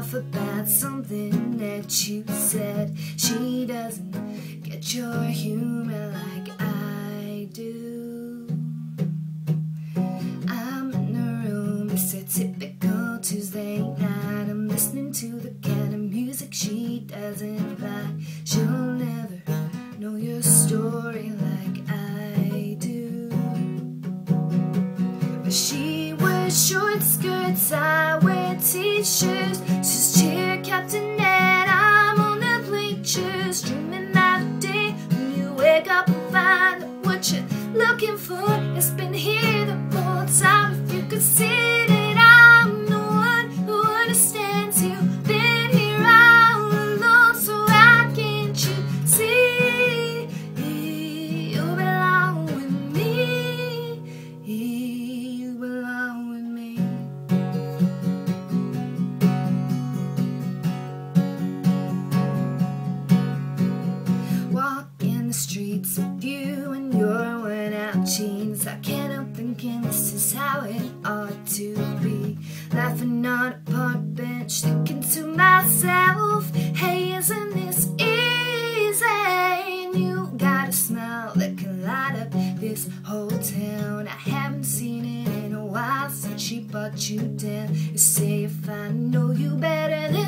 off about something that you said. She doesn't get your humor like I do. I'm in the room, it's a typical Tuesday night. I'm listening to the kind of music she doesn't like. She'll never know your story like I do. But she wears short skirts, I wear t-shirts. She's cheer captain and I'm on the bleachers, dreaming about a day when you wake up and find that what you're looking for has been here the whole time. If you could see that I'm the one who understands you, been here all along, so why can't you see you belong with me? You belong with me. Walking the streets with you and your worn out jeans, I can't help thinking this is how it ought to be. Laughing on a park bench, thinking to myself, hey, isn't this easy? And you got a smile that can light up this whole town. I haven't seen it in a while since she brought you down. You say if I know you better than